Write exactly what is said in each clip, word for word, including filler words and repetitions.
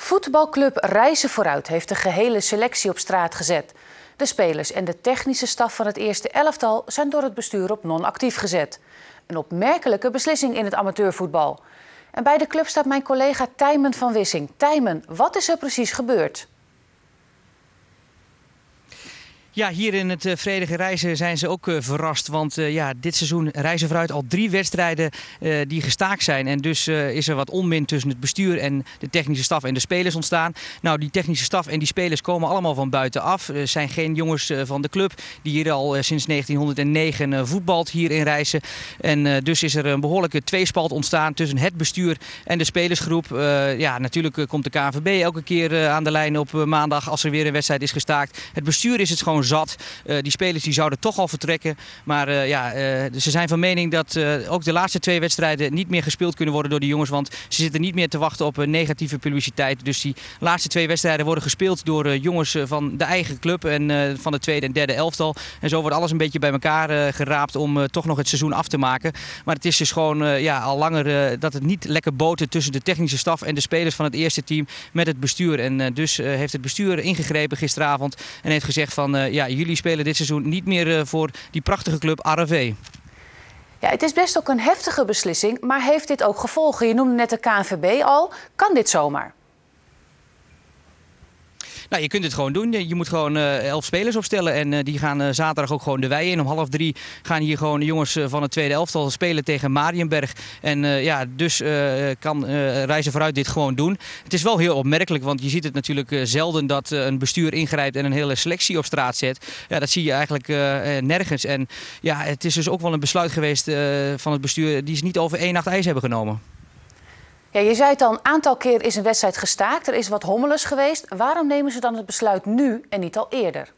Voetbalclub Reizen Vooruit heeft de gehele selectie op straat gezet. De spelers en de technische staf van het eerste elftal zijn door het bestuur op non-actief gezet. Een opmerkelijke beslissing in het amateurvoetbal. En bij de club staat mijn collega Tijmen van Wissing. Tijmen, wat is er precies gebeurd? Ja, hier in het uh, Vredige Reizen zijn ze ook uh, verrast. Want uh, ja, dit seizoen Reizen Vooruit al drie wedstrijden uh, die gestaakt zijn. En dus uh, is er wat onmin tussen het bestuur en de technische staf en de spelers ontstaan. Nou, die technische staf en die spelers komen allemaal van buitenaf. Er zijn geen jongens uh, van de club die hier al uh, sinds negentienhonderdnegen uh, voetbalt hier in Reizen. En uh, dus is er een behoorlijke tweespalt ontstaan tussen het bestuur en de spelersgroep. Uh, ja, natuurlijk uh, komt de K N V B elke keer uh, aan de lijn op uh, maandag als er weer een wedstrijd is gestaakt. Het bestuur is het gewoon zat. Uh, die spelers die zouden toch al vertrekken. Maar uh, ja, uh, ze zijn van mening dat uh, ook de laatste twee wedstrijden niet meer gespeeld kunnen worden door de jongens. Want ze zitten niet meer te wachten op uh, negatieve publiciteit. Dus die laatste twee wedstrijden worden gespeeld door uh, jongens uh, van de eigen club en uh, van de tweede en derde elftal. En zo wordt alles een beetje bij elkaar uh, geraapt om uh, toch nog het seizoen af te maken. Maar het is dus gewoon uh, ja, al langer uh, dat het niet lekker boten tussen de technische staf en de spelers van het eerste team met het bestuur. En uh, dus uh, heeft het bestuur ingegrepen gisteravond en heeft gezegd van uh, ja, jullie spelen dit seizoen niet meer uh, voor die prachtige club R V V. Ja, het is best ook een heftige beslissing, maar heeft dit ook gevolgen? Je noemde net de K N V B al. Kan dit zomaar? Nou, je kunt het gewoon doen. Je moet gewoon uh, elf spelers opstellen. En uh, die gaan uh, zaterdag ook gewoon de wei in. Om half drie gaan hier gewoon de jongens uh, van het tweede elftal spelen tegen Mariënberg. En uh, ja, dus uh, kan uh, Reizen Vooruit dit gewoon doen. Het is wel heel opmerkelijk, want je ziet het natuurlijk uh, zelden dat uh, een bestuur ingrijpt en een hele selectie op straat zet. Ja, dat zie je eigenlijk uh, nergens. En ja, het is dus ook wel een besluit geweest uh, van het bestuur die ze niet over één nacht ijs hebben genomen. Ja, je zei het al, een aantal keer is een wedstrijd gestaakt. Er is wat hommeles geweest. Waarom nemen ze dan het besluit nu en niet al eerder?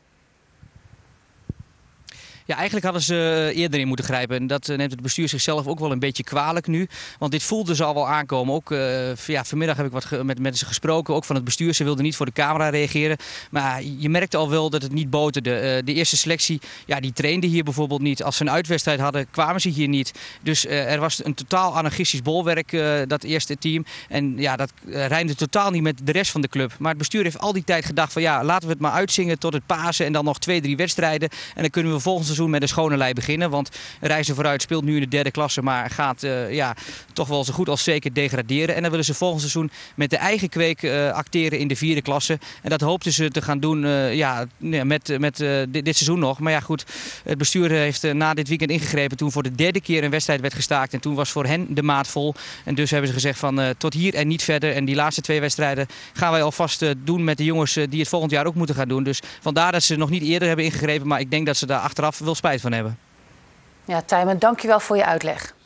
Ja, eigenlijk hadden ze eerder in moeten grijpen. En dat neemt het bestuur zichzelf ook wel een beetje kwalijk nu. Want dit voelde ze al wel aankomen. Ook uh, ja, vanmiddag heb ik wat ge met mensen gesproken, ook van het bestuur. Ze wilden niet voor de camera reageren. Maar je merkte al wel dat het niet boterde. Uh, de eerste selectie, ja, die trainde hier bijvoorbeeld niet. Als ze een uitwedstrijd hadden, kwamen ze hier niet. Dus uh, er was een totaal anarchistisch bolwerk, uh, dat eerste team. En ja, dat uh, rijmde totaal niet met de rest van de club. Maar het bestuur heeft al die tijd gedacht van ja, laten we het maar uitzingen tot het Pasen. En dan nog twee, drie wedstrijden. En dan kunnen we volgend seizoen met een schone lei beginnen. Want Reizen Vooruit speelt nu in de derde klasse, maar gaat uh, ja, toch wel zo goed als zeker degraderen. En dan willen ze volgend seizoen met de eigen kweek uh, acteren in de vierde klasse. En dat hoopten ze te gaan doen uh, ja, met, met uh, dit, dit seizoen nog. Maar ja goed, het bestuur heeft uh, na dit weekend ingegrepen toen voor de derde keer een wedstrijd werd gestaakt. En toen was voor hen de maat vol. En dus hebben ze gezegd van uh, tot hier en niet verder. En die laatste twee wedstrijden gaan wij alvast uh, doen met de jongens uh, die het volgend jaar ook moeten gaan doen. Dus vandaar dat ze nog niet eerder hebben ingegrepen. Maar ik denk dat ze daar achteraf wel spijt van hebben. Ja, Tijmen, dank je wel voor je uitleg.